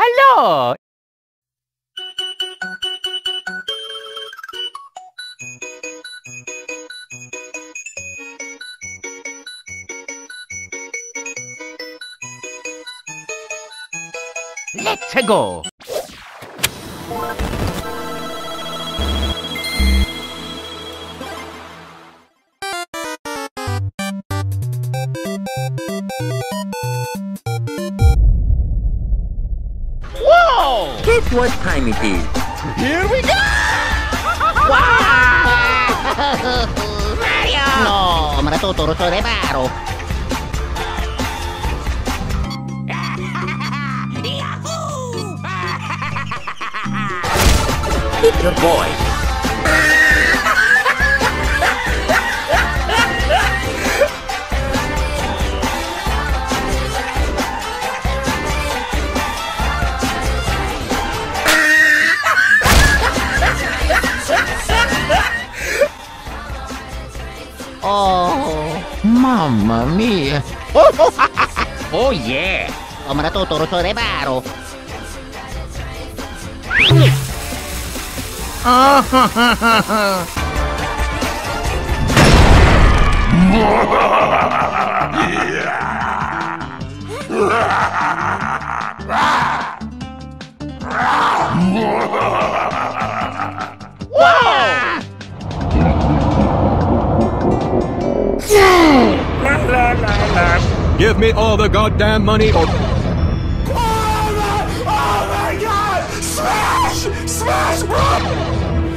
Hello! Let's go! Whoa! Guess what time it is? Here we go! Mario! No, maratuturo sa reparo. Hit your boy. Oh, Mamma mia! Oh yeah! o maratuturo sa reparo. Give me all the goddamn money or... Oh my god! Smash! Smash, bro!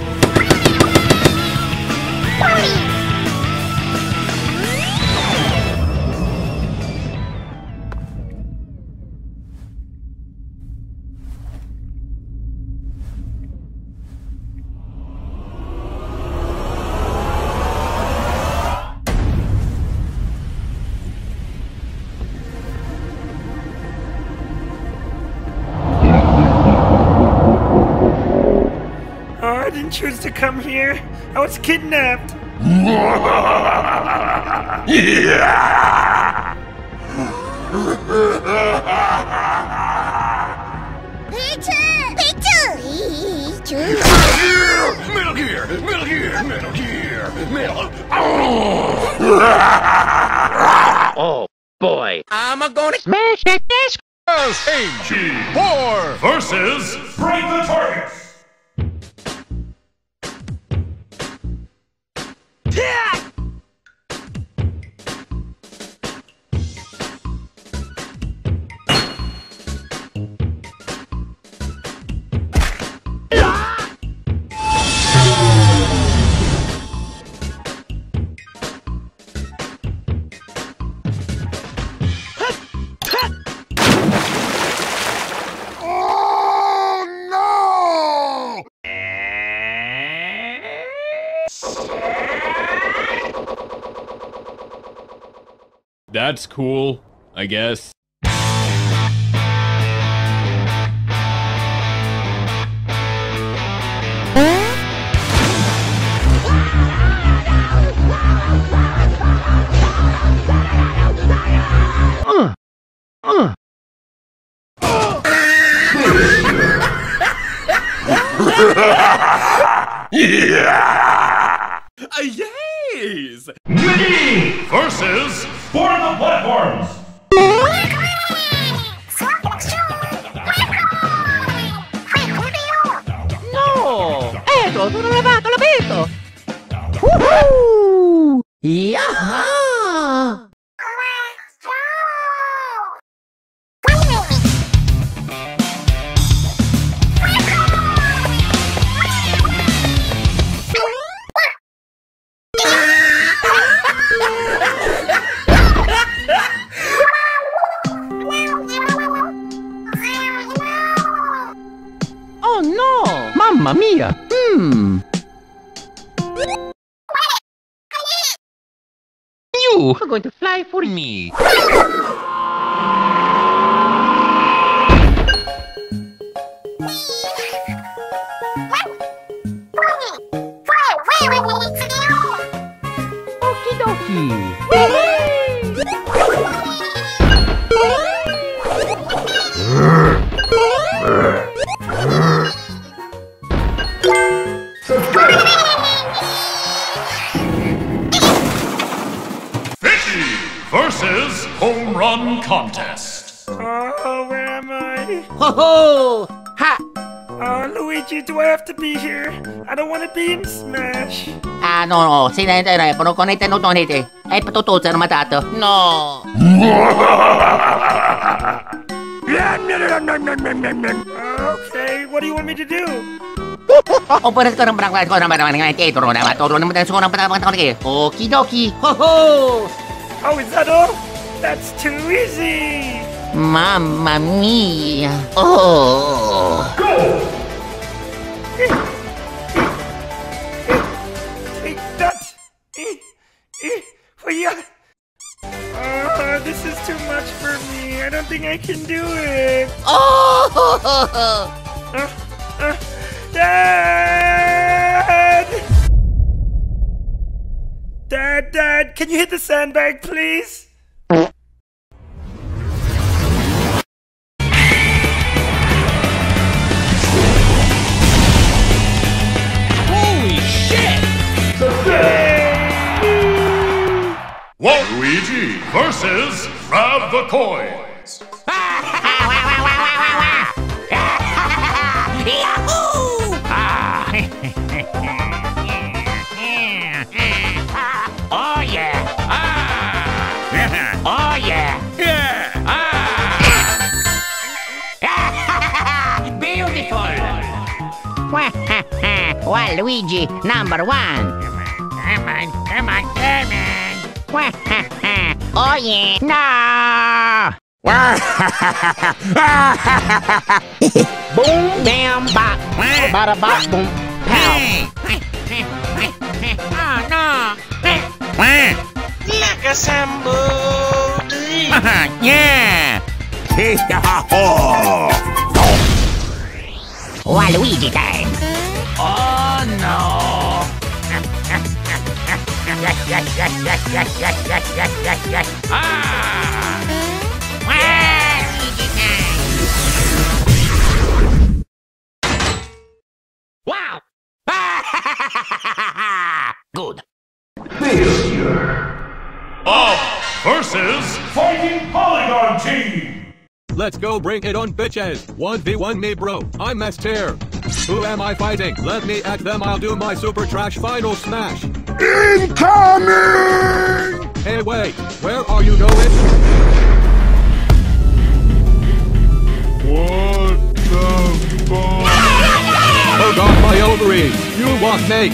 I didn't choose to come here. I was kidnapped. Metal Gear! Metal Gear! Metal Gear! Metal... Oh boy. I'm gonna smash that desk! SG4 versus Break the Targets! That's cool, I guess. Yes! Mickey versus Sport of the Platforms! No! Ecco, sono lavato, l'ho visto! Woohoo! Yaha! Oh no! Mamma mia! You are going to fly for me! Okie dokie! Ho ho! Ha! Luigi, do I have to be here? I don't want to be in Smash. Ah, no, telefono con il tenutonete. È tutto armatato. No. Okay, what do you want me to do? Okie dokie. Ho ho! Oh, is that all? That's too easy. Mamma mia. Oh. Take that. This is too much for me. I don't think I can do it. Oh. Dad! Dad, can you hit the sandbag, please? Holy shit! Waluigi versus Grab the Coins. Oh yeah! Oh yeah! Beautiful! Waluigi, number one! Come on! Oh yeah! No! Boom! Bam! Bop! Bada bop! Boom! Pow! Oh no! Yeah! Waluigi time! Oh no! Waluigi time! Wow! Good. Up versus Fighting Polygon Team. Let's go bring it on, bitches. 1v1 me, bro. I'm S-tier. Who am I fighting? Let me at them. I'll do my super trash final smash. Incoming! Hey, wait. Where are you going? What the fuck? Oh god, my ovaries. You want me?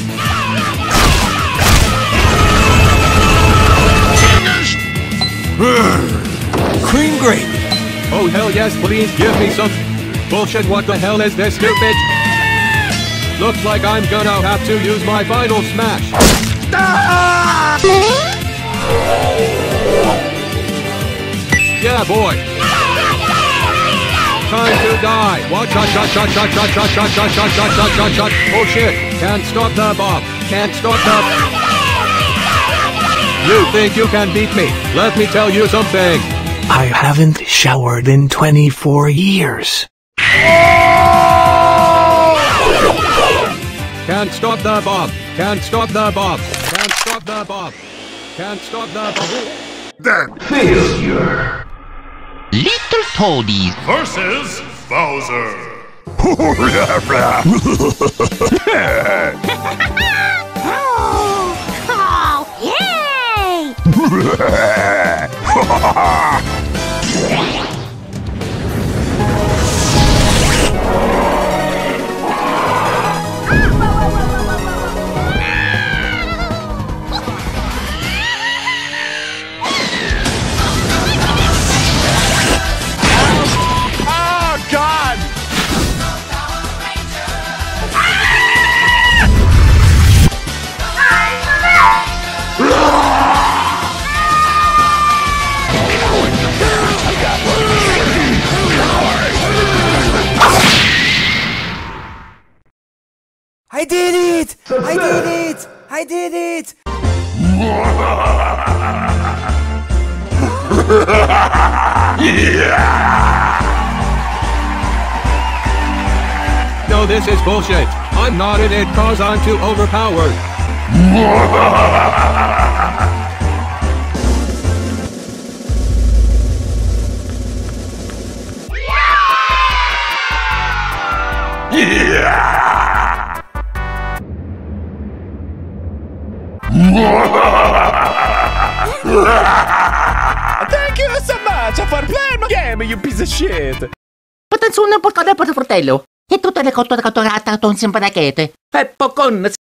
Cream gravy. Oh hell yes, please give me some bullshit. What the hell is this, stupid? Looks like I'm gonna have to use my final smash. Yeah, boy. Time to die. Watch, shot. Oh shit. Can't stop the bomb. Can't stop the... You think you can beat me? Let me tell you something. I haven't showered in 24 years. Can't stop the bomb. Can't stop the bomb. Can't stop the bomb. Can't stop the bomb. Then failure. Little Toadies Versus Bowser. I did it! I did it! I did it! No, this is bullshit. I'm not in it cause I'm too overpowered. Thank you so much for playing my game, you piece of shit. Patanzuno portare per fratello. E tutte le cotture catturate con simparachete. Pocon,